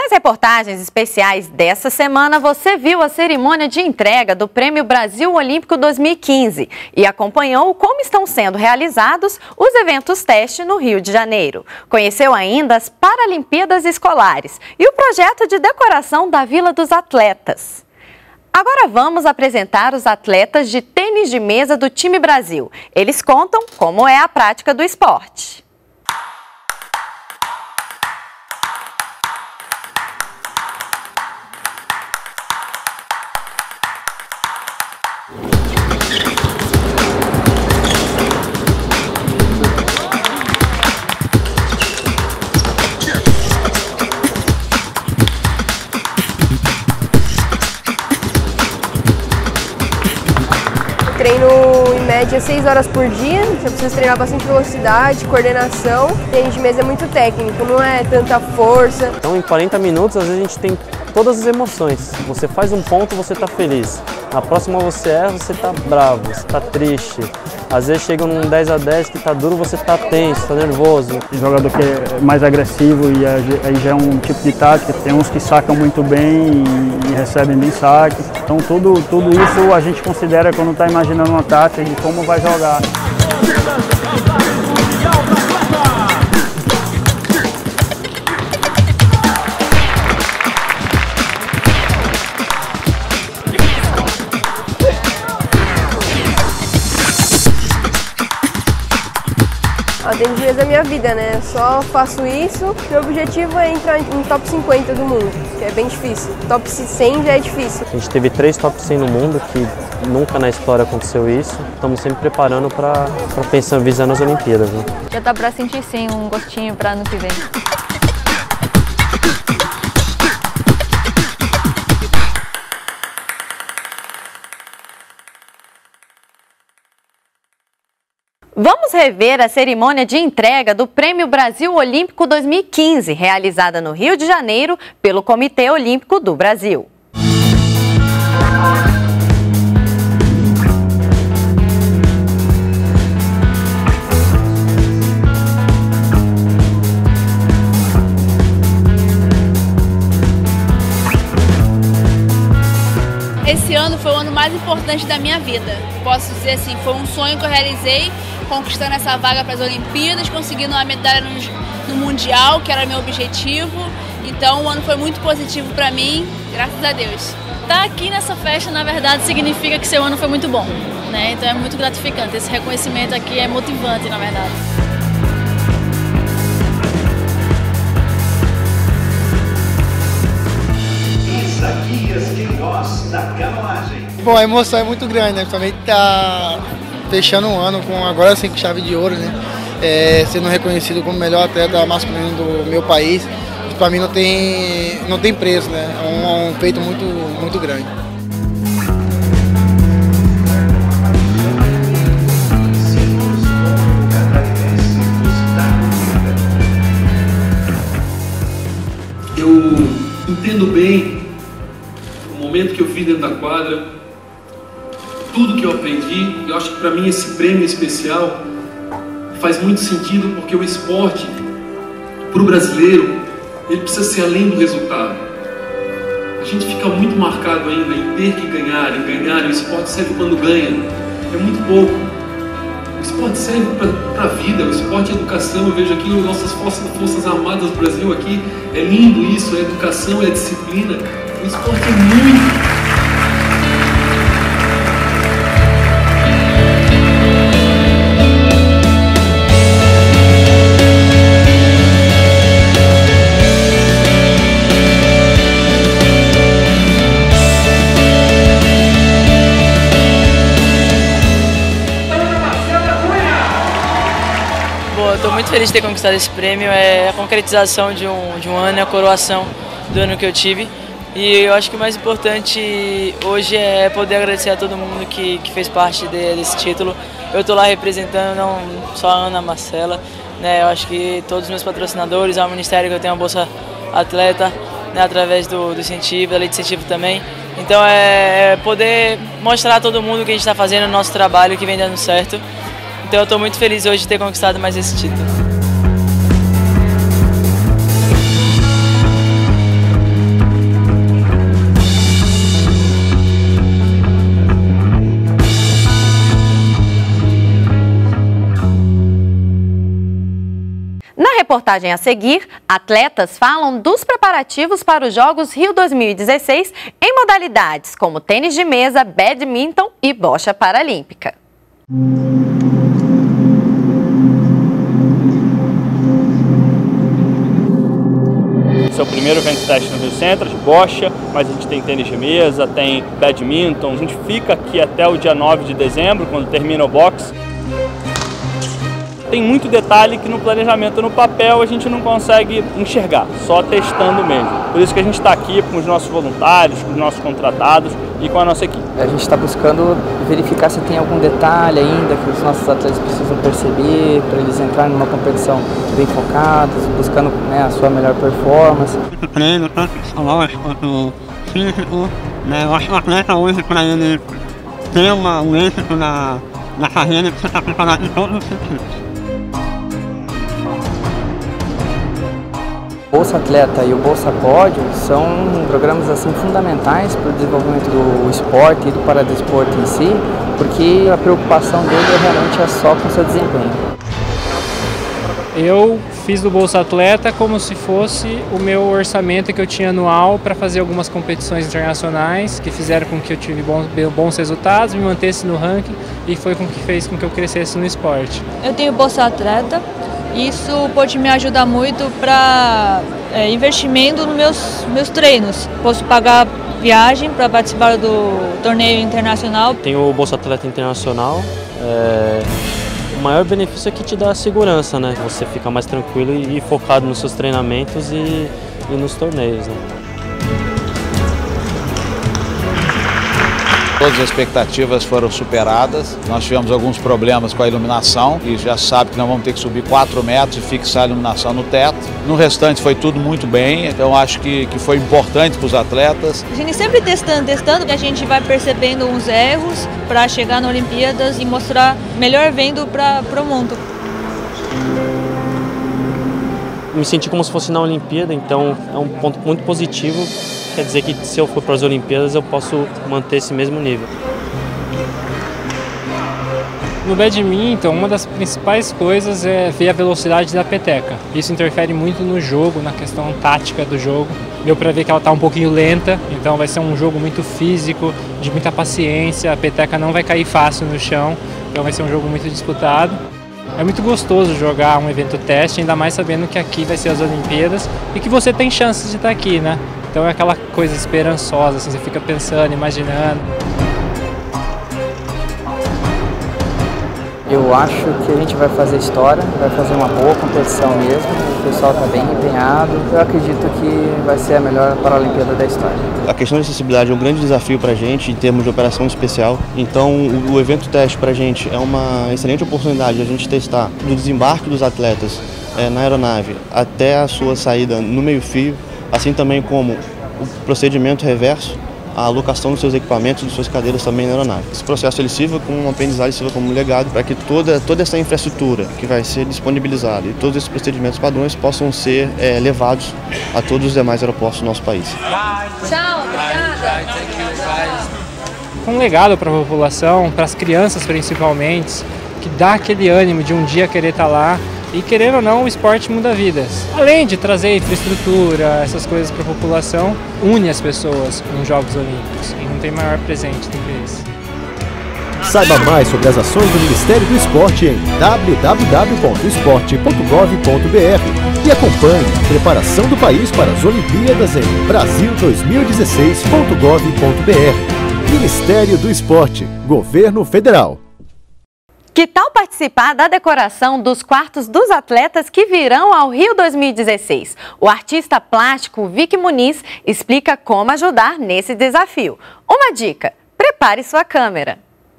Nas reportagens especiais dessa semana, você viu a cerimônia de entrega do Prêmio Brasil Olímpico 2015 e acompanhou como estão sendo realizados os eventos teste no Rio de Janeiro. Conheceu ainda as Paralimpíadas Escolares e o projeto de decoração da Vila dos Atletas. Agora vamos apresentar os atletas de tênis de mesa do time Brasil. Eles contam como é a prática do esporte. Treino em média 6 horas por dia, você precisa treinar bastante velocidade, coordenação. Tênis de mesa é muito técnico, não é tanta força. Então em 40 minutos, às vezes a gente tem todas as emoções. Você faz um ponto, você está feliz. Na próxima você erra, você está bravo, você está triste. Às vezes chega num 10 a 10 que está duro, você está tenso, está nervoso. Tem jogador que é mais agressivo e aí já é um tipo de tática. Tem uns que sacam muito bem e recebem bem saque. Então tudo isso a gente considera quando está imaginando uma tática de como vai jogar. O tênis de mesa é minha vida, né? Eu só faço isso. Meu objetivo é entrar no top 50 do mundo, que é bem difícil. Top 100 já é difícil. A gente teve 3 top 100 no mundo, que nunca na história aconteceu isso. Estamos sempre preparando para pensar, visando as Olimpíadas. Né? Já dá para sentir sim um gostinho para ano que vem. Vamos rever a cerimônia de entrega do Prêmio Brasil Olímpico 2015, realizada no Rio de Janeiro pelo Comitê Olímpico do Brasil. Esse ano foi o ano mais importante da minha vida. Posso dizer assim, foi um sonho que eu realizei, conquistando essa vaga para as Olimpíadas, conseguindo uma medalha no Mundial, que era meu objetivo. Então o ano foi muito positivo para mim, graças a Deus. Estar aqui nessa festa, na verdade, significa que seu ano foi muito bom, né? Então é muito gratificante. Esse reconhecimento aqui é motivante, na verdade. Bom, a emoção é muito grande, né? Principalmente tá fechando um ano com agora sim com chave de ouro, né? Sendo reconhecido como o melhor atleta masculino do meu país, para mim não tem preço, né? É um feito muito grande. Eu entendo bem o momento que eu vi dentro da quadra, tudo que eu aprendi. Eu acho que para mim esse prêmio especial faz muito sentido, porque o esporte, para o brasileiro, ele precisa ser além do resultado. A gente fica muito marcado ainda em ter que ganhar, em ganhar. O esporte serve quando ganha, é muito pouco. O esporte serve para a vida, o esporte é educação. Eu vejo aqui as nossas forças armadas do Brasil aqui, é lindo isso, é educação, é disciplina. O esporte é muito... Estou muito feliz de ter conquistado esse prêmio. É a concretização de um ano, a coroação do ano que eu tive. E eu acho que o mais importante hoje é poder agradecer a todo mundo que fez parte desse título. Eu estou lá representando não só a Ana, a Marcela, né? Eu acho que todos os meus patrocinadores, ao Ministério, que eu tenho a Bolsa Atleta, né? Através do incentivo, da lei de incentivo também. Então é poder mostrar a todo mundo que a gente está fazendo o nosso trabalho, que vem dando certo. Então eu estou muito feliz hoje de ter conquistado mais esse título. Na reportagem a seguir, atletas falam dos preparativos para os Jogos Rio 2016 em modalidades como tênis de mesa, badminton e bocha paralímpica. Esse é o primeiro evento teste no Rio Centro, de bocha, mas a gente tem tênis de mesa, tem badminton. A gente fica aqui até o dia 9 de dezembro, quando termina o boxe. Tem muito detalhe que no planejamento, no papel, a gente não consegue enxergar, só testando mesmo. Por isso que a gente está aqui com os nossos voluntários, com os nossos contratados e com a nossa equipe. A gente está buscando verificar se tem algum detalhe ainda que os nossos atletas precisam perceber para eles entrarem numa competição bem focados, buscando, né, a sua melhor performance. O treino, tanto psicológico quanto físico, né? Eu acho que o atleta hoje, para ele ter um êxito na carreira, ele precisa estar preparado em todos os sentidos. Bolsa Atleta e o Bolsa Pódio são programas assim fundamentais para o desenvolvimento do esporte e do paradesporto em si, porque a preocupação dele realmente é só com o seu desempenho. Eu fiz do Bolsa Atleta como se fosse o meu orçamento que eu tinha anual para fazer algumas competições internacionais que fizeram com que eu tive bons resultados, me mantesse no ranking e foi com que fez com que eu crescesse no esporte. Eu tenho Bolsa Atleta. Isso pode me ajudar muito para investimento nos meus treinos. Posso pagar viagem para participar do torneio internacional. Tem o Bolsa Atleta Internacional. O maior benefício é que te dá segurança, né? Você fica mais tranquilo e focado nos seus treinamentos e nos torneios, né? Todas as expectativas foram superadas, nós tivemos alguns problemas com a iluminação e já sabe que nós vamos ter que subir 4 metros e fixar a iluminação no teto. No restante foi tudo muito bem, então acho que foi importante para os atletas. A gente sempre testando, e a gente vai percebendo uns erros para chegar na Olimpíadas e mostrar melhor vendo para o mundo. Me senti como se fosse na Olimpíada, então é um ponto muito positivo. Quer dizer que se eu for para as Olimpíadas eu posso manter esse mesmo nível. No badminton, uma das principais coisas é ver a velocidade da peteca. Isso interfere muito no jogo, na questão tática do jogo. Deu para ver que ela está um pouquinho lenta, então vai ser um jogo muito físico, de muita paciência. A peteca não vai cair fácil no chão, então vai ser um jogo muito disputado. É muito gostoso jogar um evento teste, ainda mais sabendo que aqui vai ser as Olimpíadas e que você tem chances de estar aqui, né? Então é aquela coisa esperançosa, assim, você fica pensando, imaginando. Eu acho que a gente vai fazer história, vai fazer uma boa competição mesmo, o pessoal está bem empenhado. Eu acredito que vai ser a melhor Paralimpíada da história. A questão de acessibilidade é um grande desafio para a gente em termos de operação especial. Então o evento teste para a gente é uma excelente oportunidade de a gente testar do desembarque dos atletas na aeronave até a sua saída no meio-fio, assim também como o procedimento reverso, a alocação dos seus equipamentos, das suas cadeiras também na aeronave. Esse processo ele sirva como uma aprendizagem, sirva como um legado para que toda essa infraestrutura que vai ser disponibilizada e todos esses procedimentos padrões possam ser levados a todos os demais aeroportos do nosso país. Tchau, obrigada! Um legado para a população, para as crianças principalmente, que dá aquele ânimo de um dia querer estar lá. E querendo ou não, o esporte muda vidas. Além de trazer infraestrutura, essas coisas para a população, une as pessoas nos Jogos Olímpicos. E não tem maior presente do que esse. Saiba mais sobre as ações do Ministério do Esporte em www.esporte.gov.br e acompanhe a preparação do país para as Olimpíadas em brasil2016.gov.br. Ministério do Esporte, Governo Federal. Que tal participar da decoração dos quartos dos atletas que virão ao Rio 2016? O artista plástico Vic Muniz explica como ajudar nesse desafio. Uma dica: prepare sua câmera.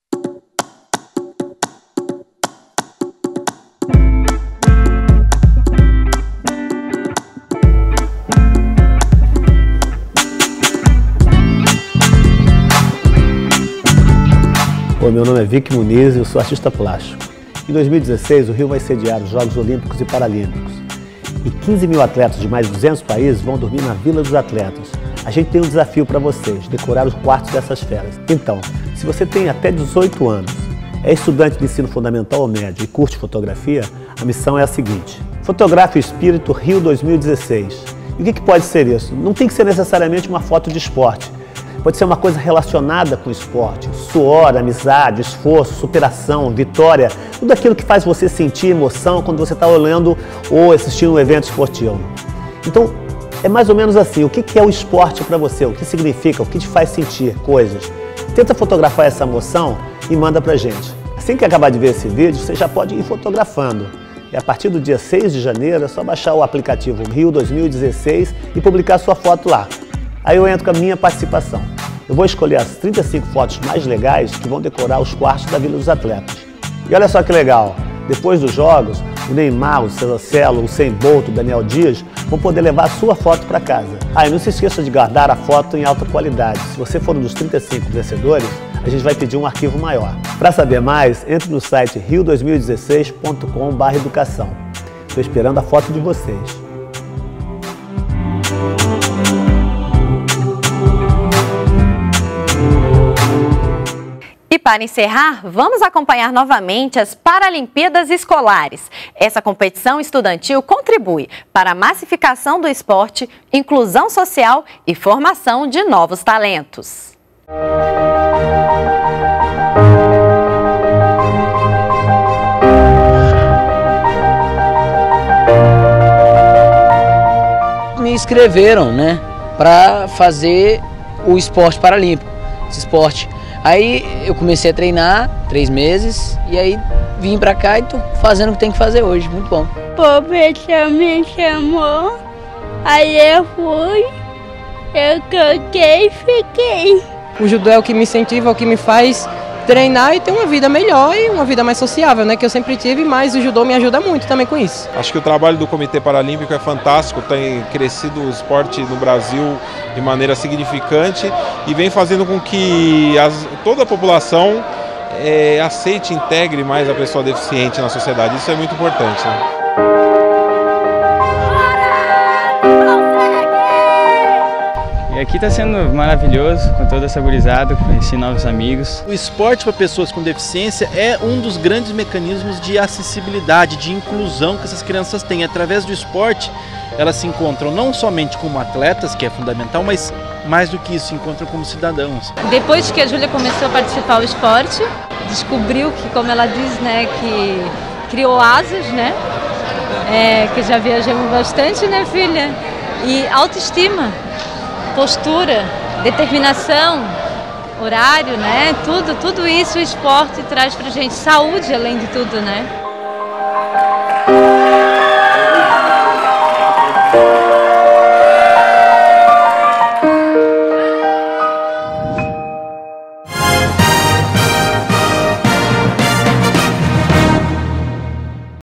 Oi, meu nome é Vic Muniz e eu sou artista plástico. Em 2016, o Rio vai sediar os Jogos Olímpicos e Paralímpicos. E 15 mil atletas de mais de 200 países vão dormir na Vila dos Atletas. A gente tem um desafio para vocês, decorar os quartos dessas feras. Então, se você tem até 18 anos é estudante de ensino fundamental ou médio e curte fotografia, a missão é a seguinte: fotografe o espírito Rio 2016. E o que pode ser isso? Não tem que ser necessariamente uma foto de esporte. Pode ser uma coisa relacionada com o esporte, suor, amizade, esforço, superação, vitória, tudo aquilo que faz você sentir emoção quando você está olhando ou assistindo um evento esportivo. Então, é mais ou menos assim, o que é o esporte para você, o que significa, o que te faz sentir coisas. Tenta fotografar essa emoção e manda pra gente. Assim que acabar de ver esse vídeo, você já pode ir fotografando. E a partir do dia 6 de janeiro é só baixar o aplicativo Rio 2016 e publicar sua foto lá. Aí eu entro com a minha participação. Eu vou escolher as 35 fotos mais legais que vão decorar os quartos da Vila dos Atletas. E olha só que legal, depois dos jogos, o Neymar, o Celocelo, o Usain Bolt, o Daniel Dias vão poder levar a sua foto para casa. E não se esqueça de guardar a foto em alta qualidade. Se você for um dos 35 vencedores, a gente vai pedir um arquivo maior. Para saber mais, entre no site rio2016.com/educação. Estou esperando a foto de vocês. E para encerrar, vamos acompanhar novamente as Paralimpíadas Escolares. Essa competição estudantil contribui para a massificação do esporte, inclusão social e formação de novos talentos. Me inscreveram, né, para fazer o esporte paralímpico, esse esporte. Aí eu comecei a treinar 3 meses e aí vim pra cá e tô fazendo o que tem que fazer hoje, muito bom. O professor me chamou, aí eu fui, eu coloquei e fiquei. O judô é o que me incentiva, é o que me faz treinar e ter uma vida melhor e uma vida mais sociável, né? Que eu sempre tive, mas o judô me ajuda muito também com isso. Acho que o trabalho do Comitê Paralímpico é fantástico, tem crescido o esporte no Brasil de maneira significante e vem fazendo com que toda a população aceite e integre mais a pessoa deficiente na sociedade. Isso é muito importante, né? E aqui está sendo maravilhoso, com toda essa gurizada, conheci novos amigos. O esporte para pessoas com deficiência é um dos grandes mecanismos de acessibilidade, de inclusão que essas crianças têm. Através do esporte, elas se encontram não somente como atletas, que é fundamental, mas mais do que isso, se encontram como cidadãos. Depois que a Júlia começou a participar do esporte, descobriu que, como ela diz, né, que criou asas, né? Que já viajamos bastante, né, filha? E autoestima. Postura, determinação, horário, né? Tudo isso o esporte traz pra gente, saúde além de tudo, né?